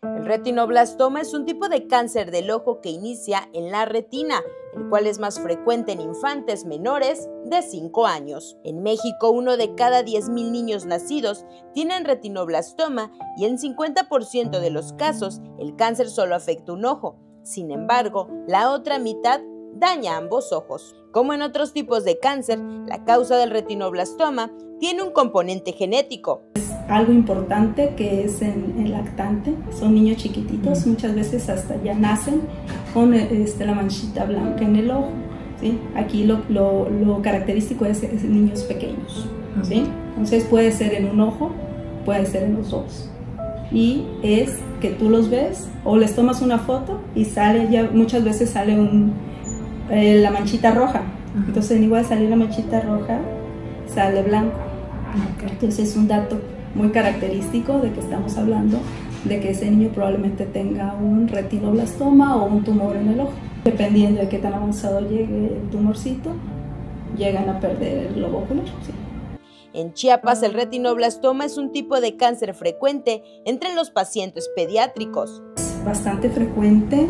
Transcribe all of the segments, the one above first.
El retinoblastoma es un tipo de cáncer del ojo que inicia en la retina, el cual es más frecuente en infantes menores de 5 años. En México, 1 de cada 10,000 niños nacidos tienen retinoblastoma y en 50% de los casos el cáncer solo afecta un ojo. Sin embargo, la otra mitad daña ambos ojos. Como en otros tipos de cáncer, la causa del retinoblastoma tiene un componente genético. Algo importante que es en el lactante, son niños chiquititos, muchas veces hasta ya nacen con la manchita blanca en el ojo, ¿sí? Aquí lo característico es niños pequeños, ¿sí? Entonces puede ser en un ojo, puede ser en los ojos. Y es que tú los ves o les tomas una foto y sale, ya muchas veces sale la manchita roja. Entonces en igual de salir la manchita roja, sale blanco. Entonces es un dato muy característico de que estamos hablando de que ese niño probablemente tenga un retinoblastoma o un tumor en el ojo. Dependiendo de qué tan avanzado llegue el tumorcito, llegan a perder el globo ocular. Sí. En Chiapas, el retinoblastoma es un tipo de cáncer frecuente entre los pacientes pediátricos. Es bastante frecuente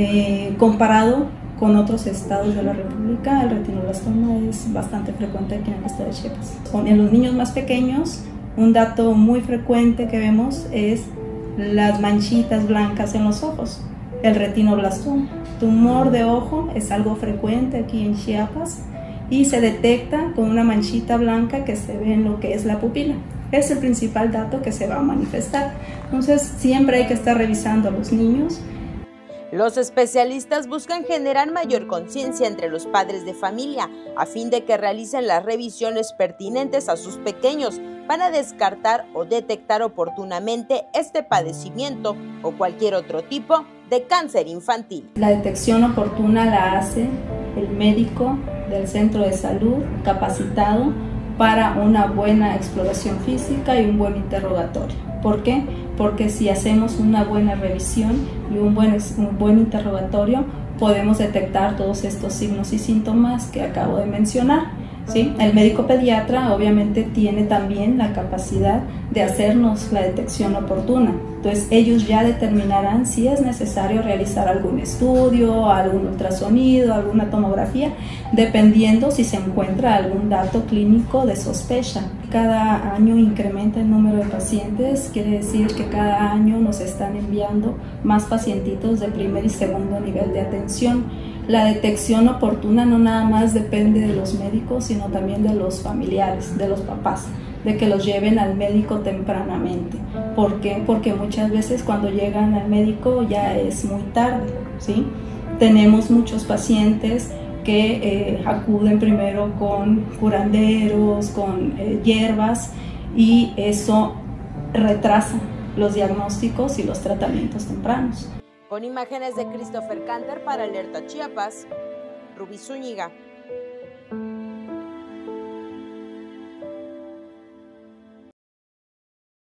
comparado con otros estados de la República. El retinoblastoma es bastante frecuente aquí en el estado de Chiapas. En los niños más pequeños, un dato muy frecuente que vemos es las manchitas blancas en los ojos, el retinoblastoma. Tumor de ojo es algo frecuente aquí en Chiapas y se detecta con una manchita blanca que se ve en lo que es la pupila. Es el principal dato que se va a manifestar. Entonces siempre hay que estar revisando a los niños. Los especialistas buscan generar mayor conciencia entre los padres de familia a fin de que realicen las revisiones pertinentes a sus pequeños para descartar o detectar oportunamente este padecimiento o cualquier otro tipo de cáncer infantil. La detección oportuna la hace el médico del centro de salud capacitado para una buena exploración física y un buen interrogatorio. ¿Por qué? Porque si hacemos una buena revisión y un buen interrogatorio, podemos detectar todos estos signos y síntomas que acabo de mencionar, ¿sí? El médico pediatra obviamente tiene también la capacidad de hacernos la detección oportuna. Entonces ellos ya determinarán si es necesario realizar algún estudio, algún ultrasonido, alguna tomografía, dependiendo si se encuentra algún dato clínico de sospecha. Cada año incrementa el número de pacientes, quiere decir que cada año nos están enviando más pacientitos de primer y segundo nivel de atención. La detección oportuna no nada más depende de los médicos, sino también de los familiares, de los papás, de que los lleven al médico tempranamente. ¿Por qué? Porque muchas veces cuando llegan al médico ya es muy tarde, ¿sí? Tenemos muchos pacientes que acuden primero con curanderos, con hierbas, y eso retrasa los diagnósticos y los tratamientos tempranos. Con imágenes de Christopher Canter para Alerta Chiapas, Rubí Zúñiga.